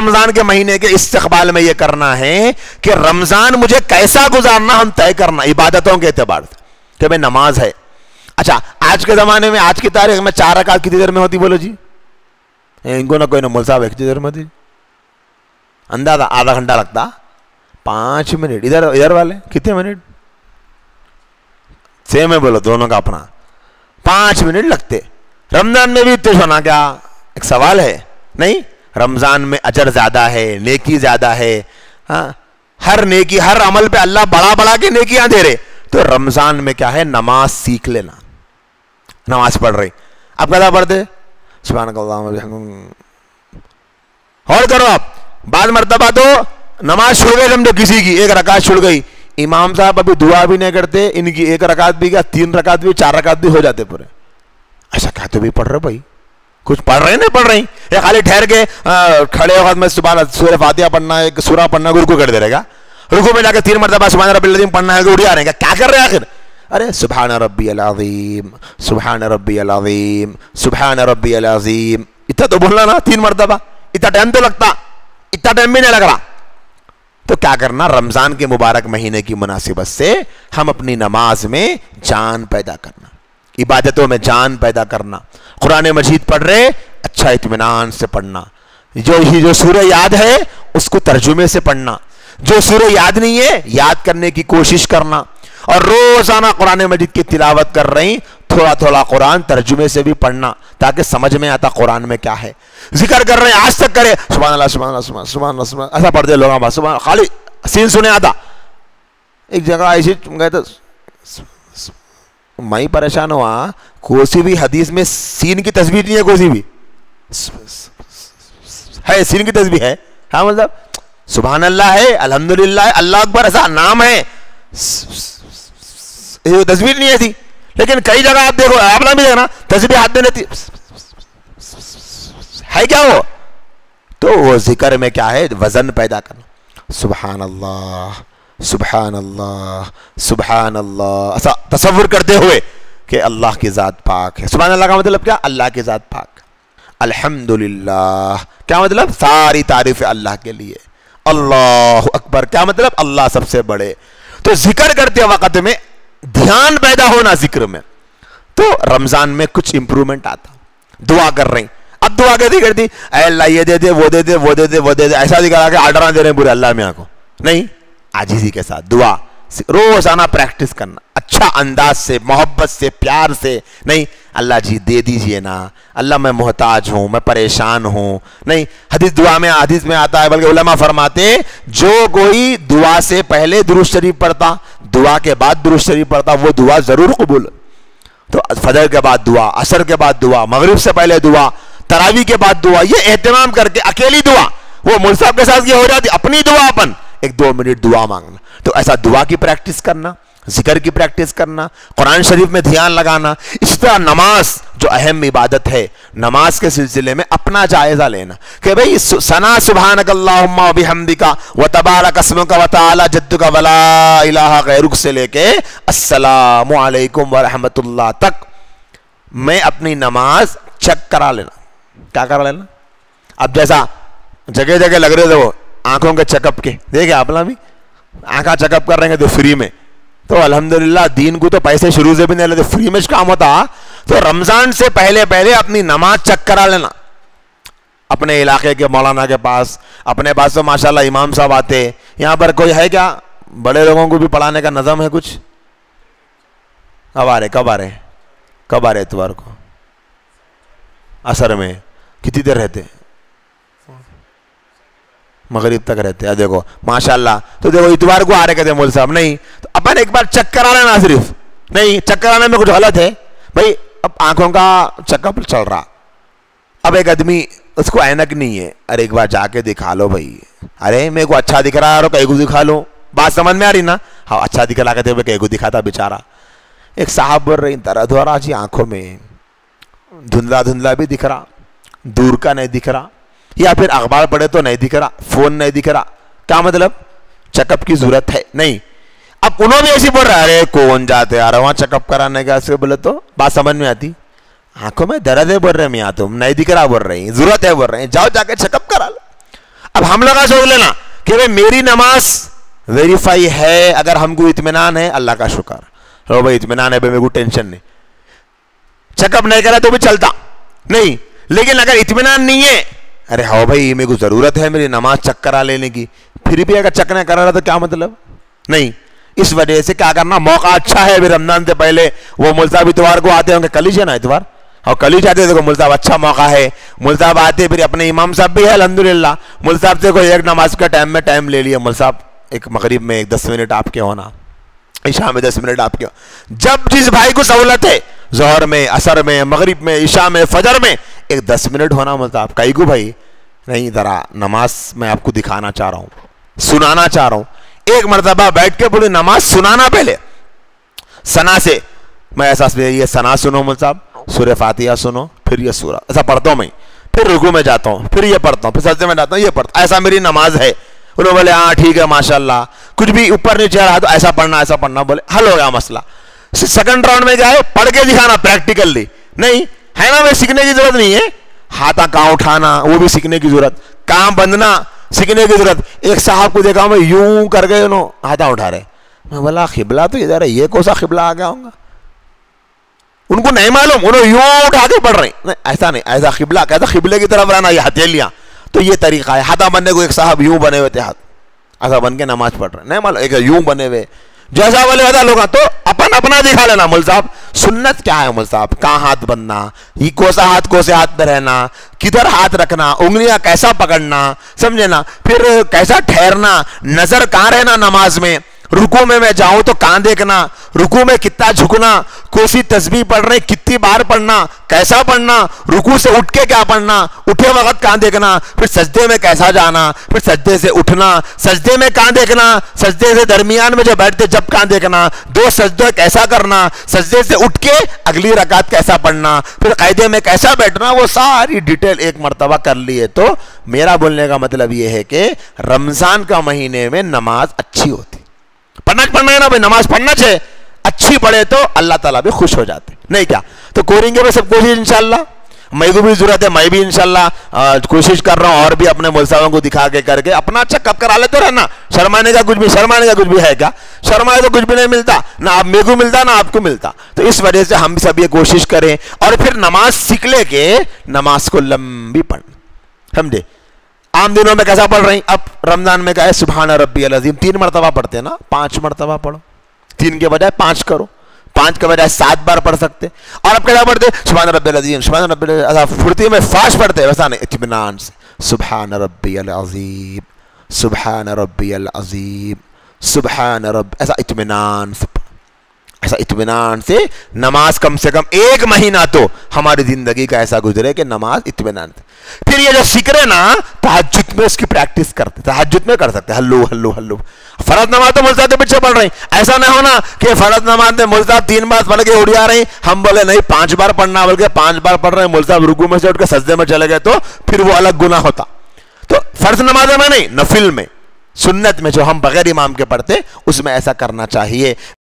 رمضان کے مہینے کے استقبال میں یہ کرنا ہے کہ رمضان مجھے کیسا گزارنا ہم طے کرنا عبادتوں کے اعتبار سے کہ بھائی نماز ہے. اچھا آج کے زمانے میں آج کی تاریخ میں 4 رکعت کتنی دیر میں ہوتی بولو جی؟ ان کو نہ کوئی نہ مول صاحب کتنی دیر میں ہوتی اندازہ آدھا گھنٹہ لگتا 5 منٹ. ادھر والے کتنے منٹ سیم ہے بولو دونوں کا اپنا 5 منٹ لگتے. رمضان میں بھی اتنے ہونا کیا ایک سوال ہے نہیں؟ رمضان میں اجر زیادہ ہے نیکی زیادہ ہے. ہاں ہر نیکی ہر عمل پہ اللہ بڑا بڑا کے نیکیاں دے رہے. تو رمضان میں کیا ہے نماز سیکھ لینا. نماز پڑھ رہی اب کیسا پڑھتے سبحانک اللہم اور کرو. آپ بعض مرتبہ تو نماز چھوڑ گئے سمجھو کسی کی ایک رکعت چھوڑ گئی امام صاحب ابھی دعا بھی نہیں کرتے ان کی ایک رکعت بھی کیا 3 رکعت بھی 4 رکعت بھی ہو جاتے پورے. ایسا کیا تو بھی پڑھ رہے بھائی کچھ پڑھ رہے نہیں پڑھ رہی یہ خالی ٹھہر کے کھڑے وقت میں سورہ فاتحہ پڑھنا ہے سورہ پڑھنا ہے رکوع کر دے رہے گا رکوع میں جا کے 3 مرتبہ سبحان ربی العظیم پڑھنا ہے اڑیا رہے گا کیا کر رہے ہیں آخر. ارے سبحان ربی العظیم سبحان ربی العظیم سبحان ربی العظیم اتنا تو بولنا نا 3 مرتبہ اتنا ٹائم تو لگتا اتنا ٹائم بھی نہیں لگ رہا. تو کیا کرنا رمضان کے مبارک مہینے کی مناسبت سے ہم اپنی نماز میں جان پیدا کرنا عبادتوں میں جان پیدا کرنا. قرآن مجید پڑھ رہے اچھا اطمینان سے پڑھنا. جو سورہ یاد ہے اس کو ترجمے سے پڑھنا. جو سورہ یاد نہیں ہے یاد کرنے کی کوشش کرنا. اور روزانہ قرآن مجید کی تلاوت کر رہی تھوڑا تھوڑا قرآن ترجمے سے بھی پڑھنا تاکہ سمجھ میں آتا قرآن میں کیا ہے. ذکر کر رہے ہیں آج تک کرے سبحان اللہ سبحان اللہ سبحان اللہ سبحان ایسا پڑھتے لوگ سبحان خالی سین سنے آتا. ایک جگہ ایسی گئے تو میں پریشان ہوا کوئی بھی حدیث میں سین کی تصویر نہیں ہے کوئی بھی ہے سین کی تصویر ہے. ہاں مطلب سبحان اللہ ہے الحمدللہ ہے اللہ اکبر ایسا نام ہے تصویر نہیں ایسی. لیکن کئی جگہ آپ دیکھو آپ نہ بھی دیکھنا تصویر ہاتھ میں رہتی ہے کیا وہ تو وہ ذکر میں کیا ہے وزن پیدا کرنا. سبحان اللہ سبحان اللہ سبحان اللہ ایسا تصور کرتے ہوئے کہ اللہ کی ذات پاک ہے. سبحان اللہ کا مطلب کیا اللہ کی ذات پاک. الحمدللہ کیا مطلب ساری تعریف اللہ کے لیے. اللہ اکبر کیا مطلب اللہ سب سے بڑے. تو ذکر کرتے وقت میں دھیان پیدا ہونا ذکر میں تو رمضان میں کچھ امپرومنٹ آتا. دعا کر رہی اب دعا کہتی کرتی اے اللہ یہ دے دے وہ دے دے وہ دے دے وہ دے دے ایسا دکھا کہ آرڈر دے رہے ہیں پورے اللہ میاں کو نہیں. عاجزی کے ساتھ دعا روزانہ پریکٹس کرنا اچھا انداز سے محبت سے پیار سے نہیں اللہ جی دے دیجئے نا اللہ میں محتاج ہوں میں پریشان ہوں نہیں. حدیث میں آتا ہے بلکہ علماء فرماتے جو کوئی دعا سے پہلے درود شریف پڑھتا دعا کے بعد درود شریف پڑھتا وہ دعا ضرور قبول. تو فجر کے بعد دعا عصر کے بعد دعا مغرب سے پہلے دعا تراویح کے بعد دعا یہ اہتمام کر کے اکیلی دعا وہ مول صاحب کے ساتھ یہ ہو جاتی اپنی دعا اپن 1-2 منٹ دعا مانگنا. تو ایسا دعا کی پریکٹس کرنا ذکر کی پریکٹس کرنا قرآن شریف میں دھیان لگانا. اس طرح نماز جو اہم عبادت ہے نماز کے سلسلے میں اپنا جائزہ لینا کہ بھئی ثنا سبحانک اللہم و بحمدک و تبارک اسمک و تعالی جدک ولا الہ غیرک سے لے کے السلام علیکم ورحمت اللہ تک میں اپنی نماز چیک کرا لینا. کیا کرا لینا اب جیسا جگہ جگہ لگ رہے تھے وہ آنکھوں کے چیک اپ کے دیکھیں آپ بھی آنکھاں چیک اپ کر رہے ہیں تو فری میں. تو الحمدللہ دین کو تو پیسے شروع سے بھی نہیں لیتے فری میں کام ہوتا. تو رمضان سے پہلے اپنی نماز چیک کرا لینا اپنے علاقے کے مولانا کے پاس اپنے پاس. تو ماشاءاللہ امام صاحب آتے یہاں پر کوئی ہے کیا بڑے لوگوں کو بھی پڑھانے کا نظم ہے کچھ کب آ رہے اتوار کو عصر میں کتنی دیر رہتے مغرب تک رہتے. دیکھو ماشاءاللہ تو دیکھو اتوار کو آ رہے کہتے مول صاحب نہیں تو اپن ایک بار چیک کرا لینا صرف نہیں چیک کرانے میں کچھ غلط ہے بھائی. اب آنکھوں کا چیک اپ چل رہا اب ایک آدمی اس کو اینک نہیں ہے ارے ایک بار جا کے دکھا لو بھائی ارے میرے کو اچھا دکھ رہا ہے کہیں کو دکھا لو بات سمجھ میں آ رہی نا. ہاں اچھا دکھلا کہتے ہوئے کہیں کو دکھاتا بیچارہ. ایک صاحب بول رہی درد ہو رہا جی آنکھوں میں دھندلا بھی دکھ رہا دور کا نہیں دکھ رہا یا پھر اخبار پڑھے تو نہیں دکھ رہا فون نہیں دکھ رہا کیا مطلب چیک اپ کی ضرورت ہے نہیں. اب انہوں بھی ایسی بول رہا ارے کون جاتے یار وہاں چیک اپ کرانے کا سے بولے تو بات سمجھ میں آتی آنکھوں میں درد ہے بول رہے میاں تم نہیں دکھ رہا بول رہے ضرورت ہے بول رہے ہیں جاؤ جا کے چیک اپ کرا لو. ہم لوگ سوچ لینا کہ بھائی میری نماز ویریفائی ہے، اگر ہم کو اطمینان ہے اللہ کا شکر، ہو بھائی اطمینان ہے بھائی، میرے کو ٹینشن نہیں، چیک اپ نہیں کرا تو بھی چلتا نہیں، لیکن اگر اطمینان نہیں ہے، ارے ہاں بھائی میرے کو ضرورت ہے میری نماز چیک کرا لینے کی، پھر بھی اگر چیک نہیں کرا رہا تو کیا مطلب نہیں. اس وجہ سے کیا کرنا، موقع اچھا ہے ابھی رمضان سے پہلے، وہ مول صاحب اتوار کو آتے ہوں گے، کل ہی ہے نا اتوار، اور کل ہی جاتے دیکھو مول صاحب اچھا موقع ہے، مول صاحب آتے، پھر اپنے امام صاحب بھی ہے الحمدللہ، مول صاحب سے کوئی ایک نماز کا ٹائم میں ٹائم لے لیا، مول صاحب ایک مغرب میں 10 منٹ آپ کے ہونا، عشاء میں 10 منٹ آپ کے، جب جس بھائی کو سہولت ہے، ظہر میں، عصر میں، مغرب میں، عشاء میں، فجر میں، ایک 10 منٹ ہونا مول صاحب کئی کو بھائی نہیں، ذرا نماز میں آپ کو دکھانا چاہ رہا ہوں، سنانا چاہ رہا ہوں، ایک مرتبہ بیٹھ کے پوری نماز سنانا، پہلے ثنا سے میں احساس میں یہ ثنا سنو مول صاحب، سورہ فاتحہ سنو، پھر یہ سورہ ایسا پڑھتا ہوں میں، پھر رکوع میں جاتا ہوں، پھر یہ پڑھتا ہوں، پھر سجدے میں جاتا ہوں، یہ پڑھتا ہوں، ایسا میری نماز ہے. انہوں نے بولے ہاں ٹھیک ہے ماشاءاللہ، کچھ بھی اوپر نیچے رہا تو ایسا پڑھنا، بولے حل ہو گیا مسئلہ. سیکنڈ راؤنڈ میں گئے، پڑھ کے دکھانا پریکٹیکلی، نہیں ہے نا، میں سیکھنے کی ضرورت نہیں ہے، ہاتھا کہاں اٹھانا وہ بھی سیکھنے کی ضرورت، کہاں بندنا سیکھنے کی ضرورت. ایک صاحب کو دیکھا میں یوں کر گئے، انہوں ہاتھا اٹھا رہے، میں بولا قبلہ تو ادھر ہے، یہ کون سا قبلہ آ گیا ہوں گا، ان کو نہیں معلوم، انہوں یوں اٹھا کے پڑھ رہے ہیں، ایسا نہیں، ایسا قبلہ کہتا قبلے کی طرف رہنا، یہ ہتھیلیاں، تو یہ طریقہ ہے. ہاتھا بننے کو ایک صاحب یوں بنے ہوئے تھے، ہاتھ ایسا بن کے نماز پڑھ رہے ہیں، نہیں معلوم، ایک یوں بنے ہوئے، جیسا والے ہوتا لوگ، تو اپنا دکھا لینا. مول صاحب سنت کیا ہے مول صاحب، کہاں ہاتھ بننا، یہ کوسا ہاتھ پہ رہنا، کدھر ہاتھ رکھنا، انگلیاں کیسا پکڑنا، سمجھے نا، پھر کیسا ٹھہرنا، نظر کہاں رہنا نماز میں، رکوع میں جاؤں تو کہاں دیکھنا، رکوع میں کتنا جھکنا، کوسی تسبیح پڑھ رہے کتنی بار پڑھنا، کیسا پڑھنا، رکوع سے اٹھ کے کیا پڑھنا، اٹھے وقت کہاں دیکھنا، پھر سجدے میں کیسا جانا، پھر سجدے سے اٹھنا، سجدے میں کہاں دیکھنا، سجدے سے درمیان میں جو بیٹھتے جب کہاں دیکھنا، 2 سجدے کیسا کرنا، سجدے سے اٹھ کے اگلی رکعت کیسا پڑھنا، پھر قاعدے میں کیسا بیٹھنا، وہ ساری ڈیٹیل ایک مرتبہ کر لیے. تو میرا بولنے کا مطلب یہ ہے کہ رمضان کا مہینے میں نماز اچھی ہوتی، پڑھنا ہے نا بھائی، نماز پڑھنا چاہے، اچھی پڑھے تو اللہ تعالیٰ بھی خوش ہو جاتے، نہیں کیا. تو کریں گے سب کوشش انشاءاللہ، میں کو بھی ضرورت ہے، میں بھی انشاءاللہ کوشش کر رہا ہوں، اور بھی اپنے مول صاحبوں کو دکھا کے کر کے اپنا اچھا کب کرا لیتے رہنا. شرمانے کا کچھ بھی ہے کیا، شرمائے تو کچھ بھی نہیں ملتا، نہ آپ میرے کو ملتا نہ آپ کو ملتا. تو اس وجہ سے ہم سب یہ کوشش کریں، اور پھر نماز سیکھ لے کے نماز کو لمبی پڑھنا، سمجھے. عام دنوں میں کیسا پڑھ رہے ہیں، اب رمضان میں کہا ہے سبحان ربی العظیم 3 مرتبہ پڑھتے ہیں نا، 5 مرتبہ پڑھو، 3 کے بجائے 5 کرو، 5 کے بجائے 7 بار پڑھ سکتے. اور اب کیسا پڑھتے، سبحان ربی العظیم، سبحان ربی العظیم، پھرتی میں فاسٹ پڑھتے، ویسا نہیں، اطمینان سے سبحان ربی العظیم، سبحان ربی العظیم، سبحان رب، ایسا اطمینان سے، ایسا اطمینان سے نماز کم سے کم 1 مہینہ تو ہماری زندگی کا ایسا گزرے کہ نماز اطمینان سے. پھر یہ جو سیکھ رہے نا، تہجد میں اس کی پریکٹس کرتے، تہجد میں کر سکتے، ہلو ہلو ہلو. فرض نماز تو مول صاحب کے پیچھے پڑھ رہے ہیں، ایسا نہ ہونا کہ فرض نماز میں مول صاحب 3 بار پڑھ کے اڑ جا رہے ہیں، ہم بولے نہیں 5 بار پڑھنا، بلکہ 5 بار پڑھ رہے ہیں، مول صاحب رکوع میں سے اٹھ کے سجدے میں چلے گئے تو پھر وہ الگ گناہ ہوتا. تو فرض نماز میں نہیں، نفل میں، سنت میں جو ہم بغیر امام کے پڑھتے، اس میں ایسا کرنا چاہیے.